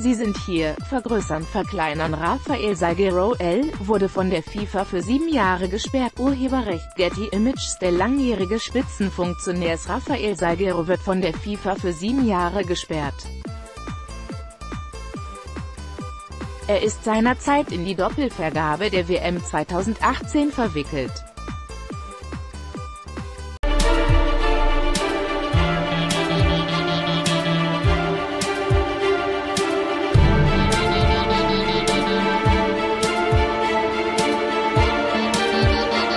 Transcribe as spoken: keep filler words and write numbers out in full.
Sie sind hier, vergrößern, verkleinern. Rafael Salguero L. wurde von der FIFA für sieben Jahre gesperrt. Urheberrecht Getty Images. Der langjährige Spitzenfunktionär Rafael Salguero wird von der FIFA für sieben Jahre gesperrt. Er ist seinerzeit in die Doppelvergabe der W M zweitausendachtzehn verwickelt.